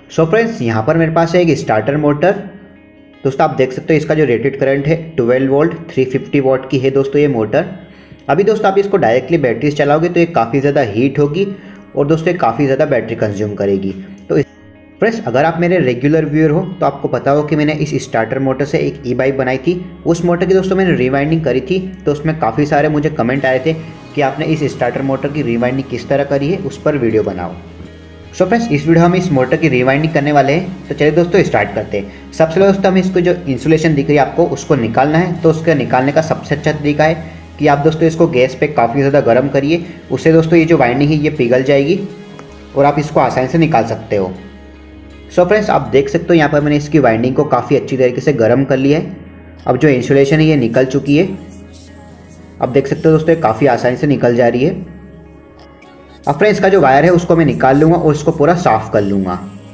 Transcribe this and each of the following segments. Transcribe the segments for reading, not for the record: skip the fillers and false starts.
So friends, यहाँ पर मेरे पास है एक स्टार्टर मोटर। दोस्तों आप देख सकते हो इसका जो रेटेड करंट है 12 वोल्ट 350 वॉट की है दोस्तों ये मोटर। अभी दोस्तों आप इसको डायरेक्टली बैटरी से चलाओगे तो ये काफ़ी ज़्यादा हीट होगी और दोस्तों ये काफ़ी ज़्यादा बैटरी कंज्यूम करेगी। तो फ्रेंड्स, अगर आप मेरे रेगुलर व्यूअर हो तो आपको पता हो कि मैंने इस स्टार्टर मोटर से एक ई बाइक बनाई थी। उस मोटर की दोस्तों मैंने रिवाइंडिंग करी थी, तो उसमें काफ़ी सारे मुझे कमेंट आए थे कि आपने इस स्टार्टर मोटर की रिवाइंडिंग किस तरह करी है, उस पर वीडियो बनाओ। सो फ्रेंड्स, इस वीडियो हम इस मोटर की रिवाइंडिंग करने वाले हैं। तो चलिए दोस्तों स्टार्ट करते हैं। सबसे पहले दोस्तों हमें इसको जो इंसुलेशन दिख रही है आपको उसको निकालना है। तो उसके निकालने का सबसे अच्छा तरीका है कि आप दोस्तों इसको गैस पे काफ़ी ज़्यादा गर्म करिए। उससे दोस्तों ये जो वाइंडिंग है ये पिघल जाएगी और आप इसको आसानी से निकाल सकते हो। सो फ्रेंड्स, आप देख सकते हो यहाँ पर मैंने इसकी वाइंडिंग को काफ़ी अच्छी तरीके से गर्म कर लिया है। अब जो इंसुलेशन है ये निकल चुकी है। अब देख सकते हो दोस्तों ये काफ़ी आसानी से निकल जा रही है। अब फ्रेंड्स, इसका जो वायर है उसको मैं निकाल लूँगा और इसको पूरा साफ कर लूँगा।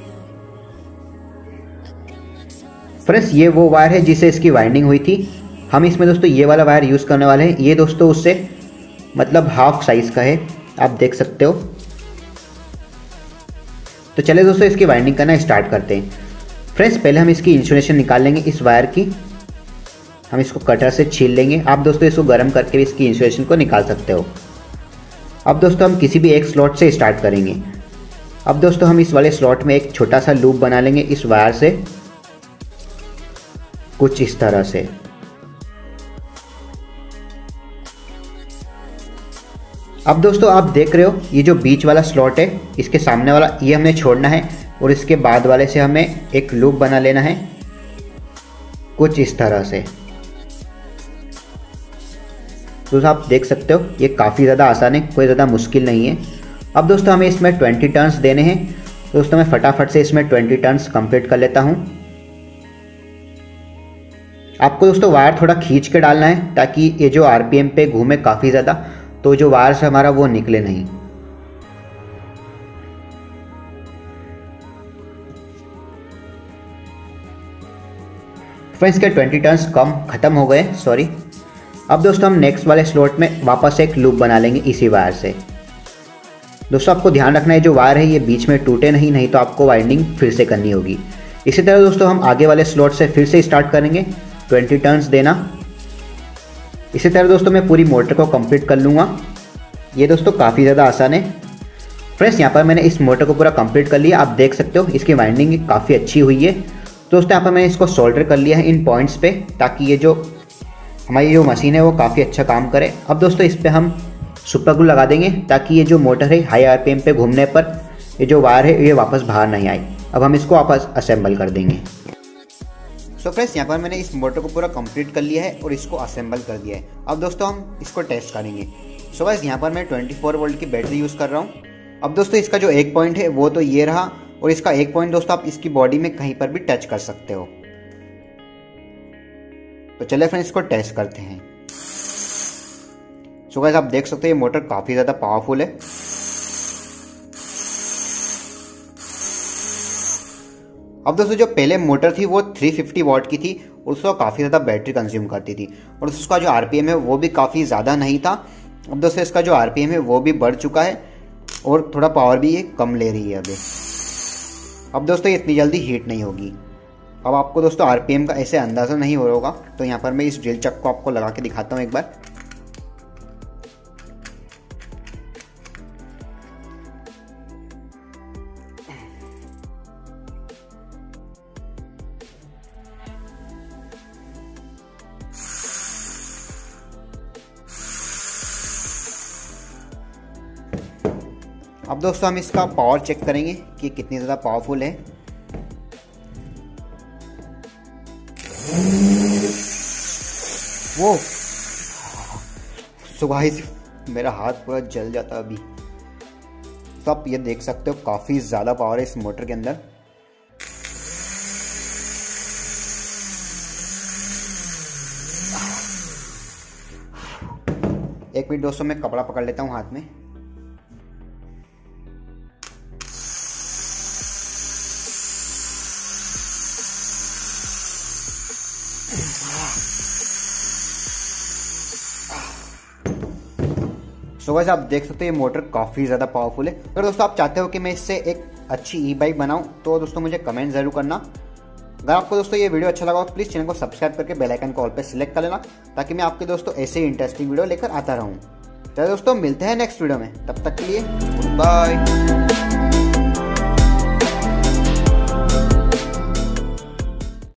फ्रेंड्स, ये वो वायर है जिससे इसकी वाइंडिंग हुई थी। हम इसमें दोस्तों ये वाला वायर यूज़ करने वाले हैं। ये दोस्तों उससे मतलब हाफ साइज़ का है, आप देख सकते हो। तो चलिए दोस्तों इसकी वाइंडिंग करना स्टार्ट करते हैं। फ्रेंड्स, पहले हम इसकी इंसुलेशन निकाल लेंगे इस वायर की। हम इसको कटर से छील लेंगे। आप दोस्तों इसको गर्म करके भी इसकी इंसुलेशन को निकाल सकते हो। अब दोस्तों हम किसी भी एक स्लॉट से स्टार्ट करेंगे। अब दोस्तों हम इस वाले स्लॉट में एक छोटा सा लूप बना लेंगे इस वायर से, कुछ इस तरह से। अब दोस्तों आप देख रहे हो ये जो बीच वाला स्लॉट है इसके सामने वाला ये हमें छोड़ना है और इसके बाद वाले से हमें एक लूप बना लेना है कुछ इस तरह से। दोस्तों आप देख सकते हो ये काफ़ी ज़्यादा आसान है, कोई ज़्यादा मुश्किल नहीं है। अब दोस्तों हमें इसमें 20 टर्न्स देने हैं। दोस्तों मैं फटाफट से इसमें 20 टर्न्स कंप्लीट कर लेता हूँ। आपको दोस्तों वायर थोड़ा खींच के डालना है ताकि ये जो आरपीएम पे घूमे काफ़ी ज़्यादा, तो जो वायर से हमारा वो निकले नहीं। फ्रेंड्स, के 20 टर्न्स खत्म हो गए, सॉरी। अब दोस्तों हम नेक्स्ट वाले स्लॉट में वापस एक लूप बना लेंगे इसी वायर से। दोस्तों आपको ध्यान रखना है जो वायर है ये बीच में टूटे नहीं तो आपको वाइंडिंग फिर से करनी होगी। इसी तरह दोस्तों हम आगे वाले स्लॉट से फिर से स्टार्ट करेंगे 20 टर्न्स देना। इसी तरह दोस्तों मैं पूरी मोटर को कंप्लीट कर लूँगा। ये दोस्तों काफ़ी ज़्यादा आसान है। फ्रेंड्स, यहाँ पर मैंने इस मोटर को पूरा कंप्लीट कर लिया। आप देख सकते हो इसकी वाइंडिंग काफ़ी अच्छी हुई है। दोस्तों यहाँ पर मैंने इसको सोल्डर कर लिया है इन पॉइंट्स पे, ताकि ये जो हमारी जो मशीन है वो काफ़ी अच्छा काम करे। अब दोस्तों इस पर हम सुपर ग्लू लगा देंगे ताकि ये जो मोटर है हाई आरपीएम पे घूमने पर ये जो वायर है ये वापस बाहर नहीं आए। अब हम इसको वापस असेंबल कर देंगे। सो फ्रेंड्स, यहाँ पर मैंने इस मोटर को पूरा कंप्लीट कर लिया है और इसको असेंबल कर दिया है। अब दोस्तों हम इसको टेस्ट करेंगे। सो गाइस, यहाँ पर मैं 24 वोल्ट की बैटरी यूज़ कर रहा हूँ। अब दोस्तों इसका जो एक पॉइंट है वो तो ये रहा, और इसका एक पॉइंट दोस्तों आप इसकी बॉडी में कहीं पर भी टच कर सकते हो। तो चलिए फ्रेंड्स इसको टेस्ट करते हैं। सो गाइस, आप देख सकते हो ये मोटर काफ़ी ज़्यादा पावरफुल है। अब दोस्तों जो पहले मोटर थी वो 350 वॉट की थी, उसको काफ़ी ज़्यादा बैटरी कंज्यूम करती थी और उसका जो आरपीएम है वो भी काफ़ी ज़्यादा नहीं था। अब दोस्तों इसका जो आरपीएम है वो भी बढ़ चुका है और थोड़ा पावर भी ये कम ले रही है अभी। अब दोस्तों ये इतनी जल्दी हीट नहीं होगी। अब आपको दोस्तों आरपीएम का ऐसे अंदाज़ा नहीं हो रहा होगा, तो यहाँ पर मैं इस ड्रिल चक को आपको लगा के दिखाता हूँ एक बार। अब दोस्तों हम इसका पावर चेक करेंगे कि कितनी ज़्यादा पावरफुल है। वो सुबह मेरा हाथ पूरा जल जाता अभी। तो आप ये देख सकते हो काफ़ी ज़्यादा पावर है इस मोटर के अंदर। एक मिनट दोस्तों, मैं कपड़ा पकड़ लेता हूँ हाथ में। सो गाइस आप देख सकते हो ये मोटर काफ़ी ज़्यादा पावरफुल है। अगर दोस्तों आप चाहते हो कि मैं इससे एक अच्छी ई बाइक बनाऊं तो दोस्तों मुझे कमेंट जरूर करना। अगर आपको दोस्तों ये वीडियो अच्छा लगा हो तो प्लीज़ चैनल को सब्सक्राइब करके बेल आइकन को ऑल पे सिलेक्ट कर लेना, ताकि मैं आपके दोस्तों ऐसे ही इंटरेस्टिंग वीडियो लेकर आता रहूं। चलो दोस्तों मिलते हैं नेक्स्ट वीडियो में, तब तक के लिए बाय।